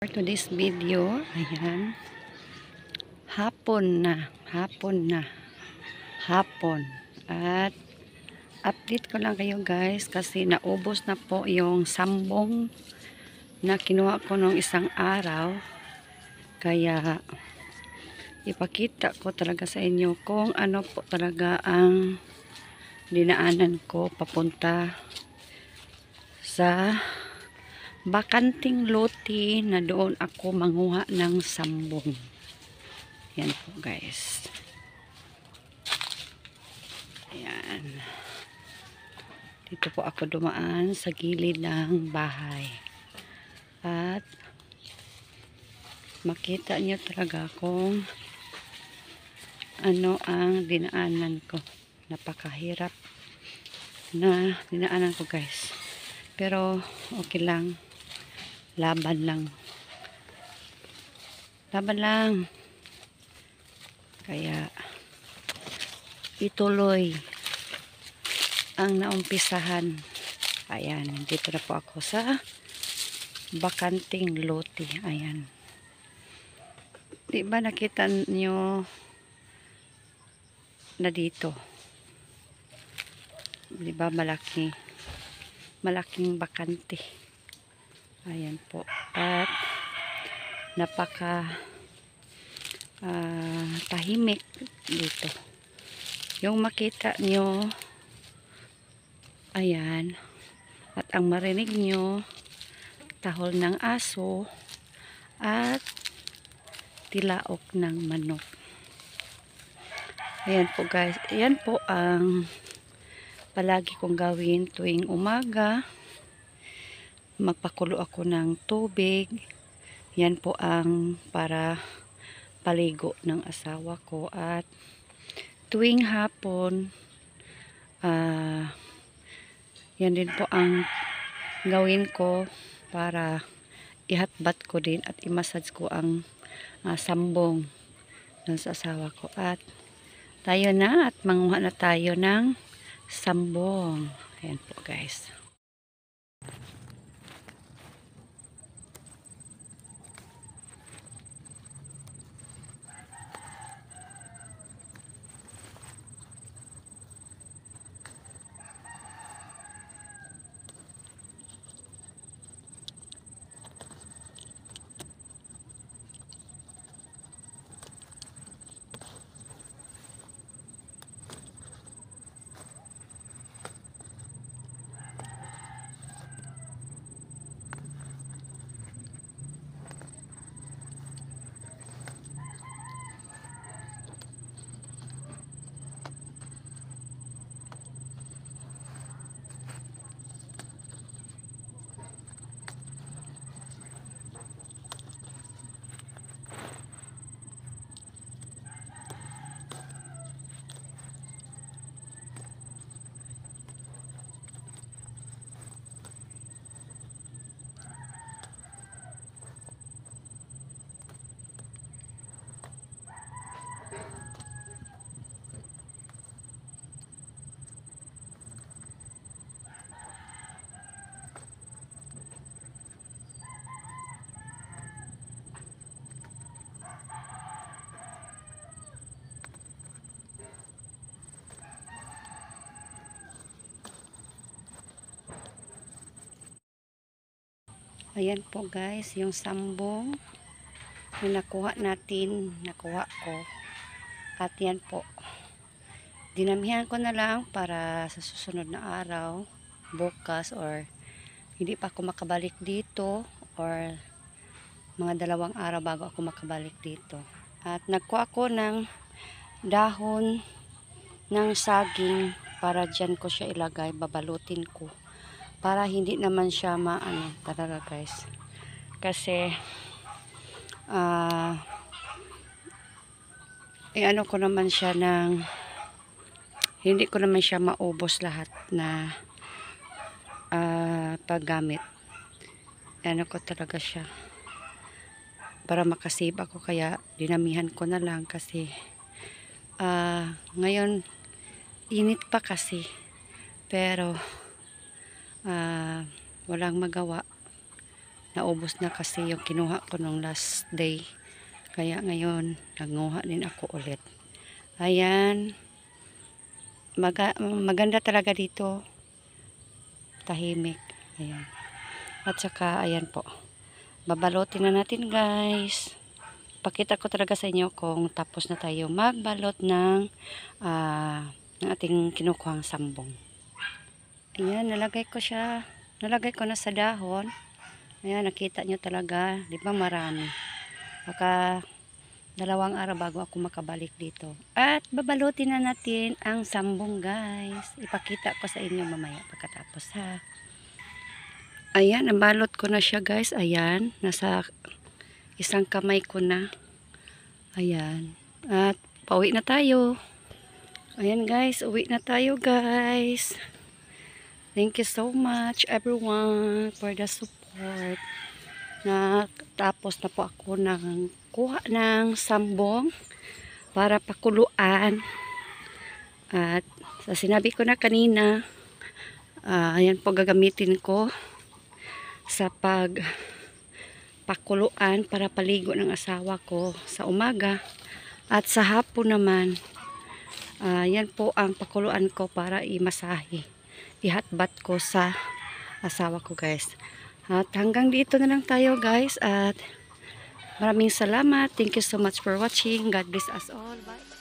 For today's video, ayan, hapon na, at update ko lang kayo guys kasi naubos na po yung sambong na kinuha ko nung isang araw, kaya ipakita ko talaga sa inyo kung ano po talaga ang dinaanan ko papunta sa bakanting lote na doon ako manguha ng sambong. Yan po guys. Ayan. Dito po ako dumaan sa gilid ng bahay. At makita nyo talaga kung ano ang dinaanan ko. Napakahirap na dinaanan ko guys. Pero okay lang. Laban lang. Kaya ituloy ang naumpisahan. Ayan, dito na po ako sa bakanting lote. Ayan. Di ba nakita nyo na dito? Di ba malaking bakante. Ayan po. At napaka tahimik dito. Yung makita nyo, ayan, at ang marinig nyo, tahol ng aso at tilaok ng manok. Ayan po guys. Ayan po ang palagi kong gawin tuwing umaga. Magpakulo ako ng tubig. Yan po ang para paligo ng asawa ko. At tuwing hapon, yan din po ang gawin ko para ihatbat ko din at i-massage ko ang sambong ng sa asawa ko. At tayo na at manguha na tayo ng sambong. Ayan po guys. Ayan po guys, yung sambong na nakuha ko. At yan po, dinamihan ko na lang para sa susunod na araw, bukas or hindi pa ako makabalik dito or mga 2 araw bago ako makabalik dito. At nagkuha ko ng dahon ng saging para dyan ko siya ilagay, babalutin ko. Para hindi naman siya maano talaga guys. Kasi ano ko naman siya ng hindi ko naman siya maubos lahat na paggamit. Ano ko talaga siya para makasave ako, kaya dinamihan ko na lang kasi ngayon init pa kasi, pero walang magawa naubos na kasi yung kinuha ko nung last day. Kaya ngayon, nanguha din ako ulit. Ayan. Maganda talaga dito. Tahimik. Ayan. At saka, ayan po. Babalotin na natin guys. Pakita ko talaga sa inyo kung tapos na tayo magbalot ng ating kinukuhang sambong. Ayan, nalagay ko siya. Nalagay ko na sa dahon. Ayan, nakita nyo talaga. Di ba marami? Baka 2 araw bago ako makabalik dito. At babalutin na natin ang sambong guys. Ipakita ko sa inyo mamaya pagkatapos ha. Ayan, nabalot ko na siya guys. Ayan, nasa isang kamay ko na. Ayan. At pauwi na tayo. Ayan guys, uwi na tayo guys. Thank you so much everyone for the support. Tapos na po ako ng kuha ng sambong para pakuluan. At sa sinabi ko na kanina, ayan po gagamitin ko sa pakuluan para paligo ng asawa ko sa umaga. At sa hapon naman, yan po ang pakuluan ko para imasahe. Ihatbat ko sa asawa ko guys. At hanggang dito na lang tayo guys. At maraming salamat. Thank you so much for watching. God bless us all. Bye.